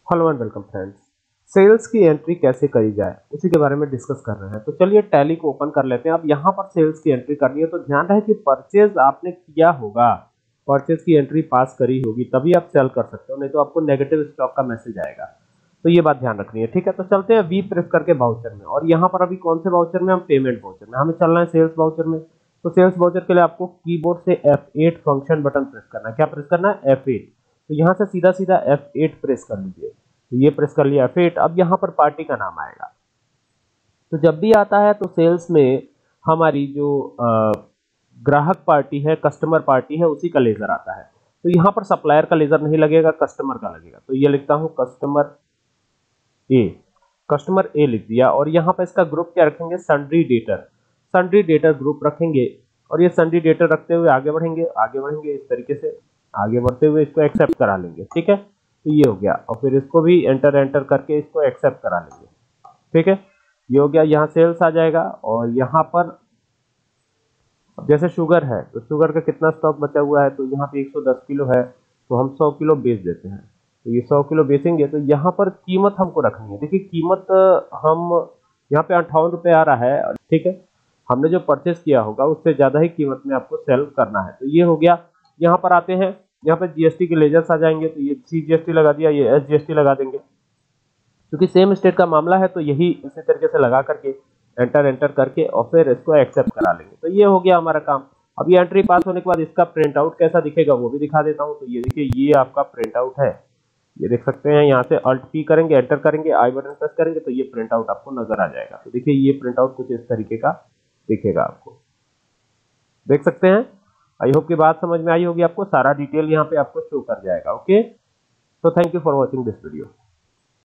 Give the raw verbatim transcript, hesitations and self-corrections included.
Hello and welcome friends. Sales की entry कैसे करी जाए उसी के बारे में डिस्कस कर रहे हैं। तो चलिए टैली को ओपन कर लेते हैं। अब यहाँ पर सेल्स की एंट्री करनी है तो ध्यान रहे कि परचेज आपने किया होगा, परचेज की एंट्री पास करी होगी तभी आप सेल कर सकते हो, नहीं तो आपको नेगेटिव स्टॉक का मैसेज आएगा। तो ये बात ध्यान रखनी है, ठीक है। तो चलते हैं वी प्रेस करके वाउचर में, और यहाँ पर अभी कौन से वाउचर में, हम पेमेंट वाउचर में, हमें चलना है सेल्स वाउचर में। तो सेल्स वाउचर के लिए आपको कीबोर्ड से F eight function button press करना है। क्या प्रेस करना है? F eight. तो यहाँ से सीधा सीधा एफ एट प्रेस कर लीजिए। तो ये प्रेस कर लिया एफ एट। अब यहाँ पर पार्टी का नाम आएगा। तो जब भी आता है तो सेल्स में हमारी जो अ, ग्राहक पार्टी है, कस्टमर पार्टी है, उसी का लेजर आता है। तो यहाँ पर सप्लायर का लेजर नहीं लगेगा, कस्टमर का लगेगा। तो ये लिखता हूँ कस्टमर ए, कस्टमर ए लिख दिया। और यहाँ पर इसका ग्रुप क्या रखेंगे? Sundry debtor, sundry debtor group रखेंगे। और ये सन्ड्री डेटर रखते हुए आगे बढ़ेंगे, आगे बढ़ेंगे इस तरीके से आगे बढ़ते हुए इसको एक्सेप्ट करा लेंगे, ठीक है। तो ये हो गया, और फिर इसको भी एंटर एंटर करके इसको एक्सेप्ट करा लेंगे, ठीक है। ये हो गया, यहाँ सेल्स आ जाएगा। और यहाँ पर अब जैसे शुगर है तो शुगर का कितना स्टॉक बचा हुआ है, तो यहाँ पे एक सौ दस किलो है, तो हम सौ किलो बेच देते हैं। तो ये सौ किलो बेचेंगे तो यहाँ पर कीमत हमको रखनी है। देखिए कीमत हम यहाँ पे अट्ठावन रुपये आ रहा है, ठीक है। हमने जो परचेस किया होगा उससे ज्यादा ही कीमत में आपको सेल करना है। तो ये हो गया। यहाँ पर आते हैं, यहाँ पे जीएसटी के लेजर्स आ जाएंगे। तो ये सी जीएसटी लगा दिया, ये एस जीएसटी लगा देंगे। क्योंकि सेम स्टेट का मामला है तो यही इसी तरीके से लगा करके एंटर एंटर करके और फिर इसको एक्सेप्ट करा लेंगे। तो ये हो गया हमारा काम। अब ये एंट्री पास होने के बाद इसका प्रिंट आउट कैसा दिखेगा वो भी दिखा देता हूँ। तो ये देखिए, ये आपका प्रिंट आउट है, ये देख सकते हैं। यहाँ से अल्ट पी करेंगे, एंटर करेंगे, आई बटन प्रेस करेंगे तो ये प्रिंट आउट आपको नजर आ जाएगा। तो देखिए ये प्रिंट आउट कुछ इस तरीके का दिखेगा, आपको देख सकते हैं। आई होप की बात समझ में आई होगी आपको। सारा डिटेल यहाँ पे आपको शो कर जाएगा। ओके, तो thank you for watching this video.